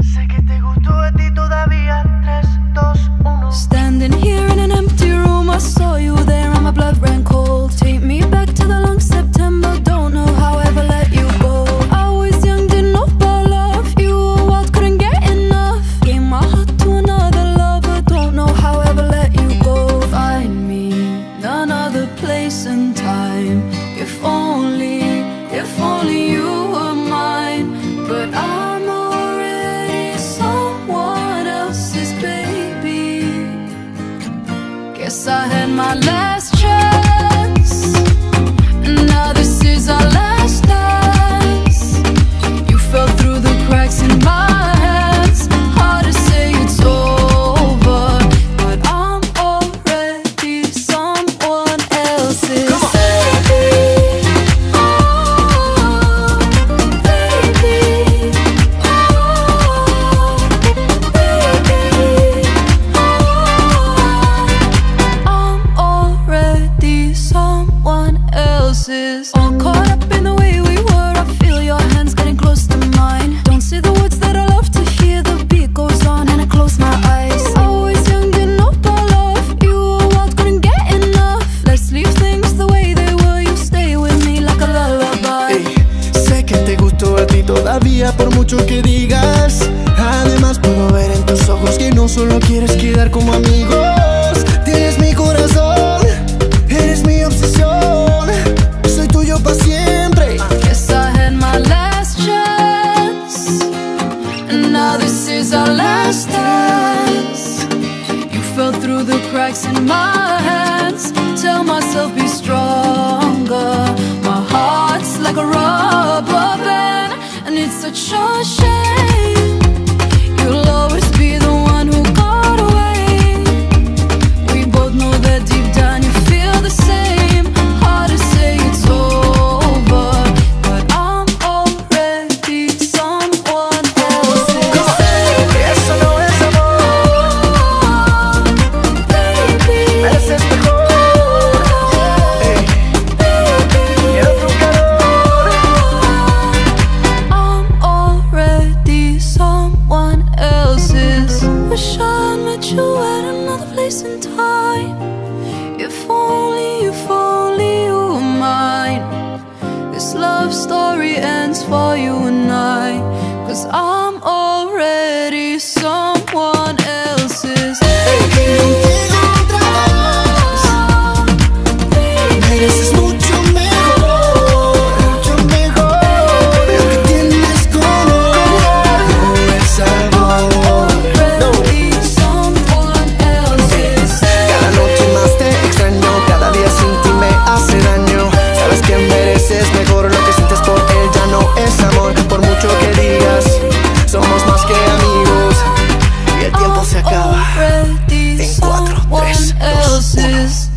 Sé que te gustó a ti todavía. 3, 2, 1. Standing here in an empty room, I saw you there and my blood ran cold. Take me back to the long September, don't know how I ever let you go. I was young, didn't know about love. You were wild, couldn't get enough. Gave my heart to another lover, don't know how I ever let you go. Find me another place and time. If only you were mine. But I'm already someone else's baby. Guess I had my last chance, and now this is our last dance. You fell through the cracks in my hands. Hard to say it's over, but I'm already someone else's baby. Oh, baby. Oh, baby. I'm already someone else's. All caught up in the way we were. I feel your hands getting close to mine. Don't say the words that I love to hear. The beat goes on and I close my eyes. I was young, didn't know about love. You were wild, couldn't get enough. Let's leave things the way they were. You stay with me like a lullaby. Ey, sé que te gustó a ti todavía por mucho que digas. Además puedo ver en tus ojos que no solo quieres quedar como amigos. Tienes mi corazón, eres mi obsesión. Soy tuyo para siempre. Guess I had my last chance, and now this is our last dance. You fell through the cracks in my hands. Tell myself be stronger. My heart's like a rubber band, and it's such a shame. You'll always be the one who got away. We both know that deep down you feel the same. Hard to say it's over, but I'm already someone else's baby. Eso no es amor, Oh, baby. mereces mejor. Ey, quiero tu calor. I'm already someone else's. Wish I met you at another place and time. If only you were mine. This love story ends for you and I. 'Cause I'm already someone else's. Contigo otra vez. Mereces mucho mejor, mucho mejor. Lo que tienes conmigo no es amor. Already someone else's. Cada noche más te extraño, cada día sin ti me hace daño. Sabes que mereces mejor, lo que sientes por él ya no es amor. Por mucho que digas, somos más que amigos. Y el tiempo se acaba Already en 4, 3, someone 2, 1. else's.